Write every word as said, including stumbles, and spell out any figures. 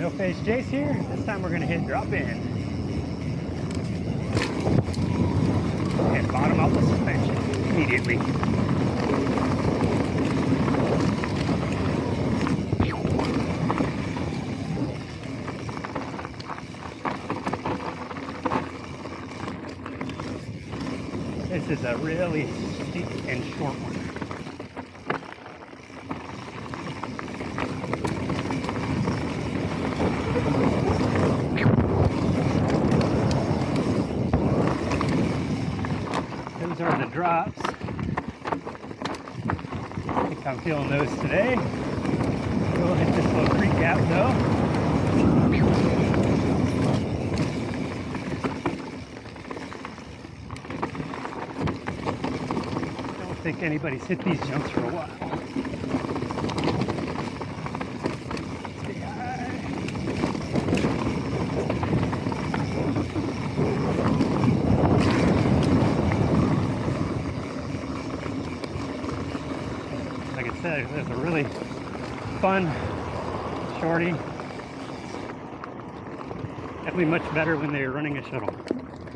No face Jace here. This time we're gonna hit drop in. And bottom out the suspension immediately. This is a really steep and short one. Those are the drops. I think I'm feeling those today. We'll hit this little creek gap though. I don't think anybody's hit these jumps for a while. Stay high. Like I said, there's a really fun shorty. Definitely much better when they're running a shuttle.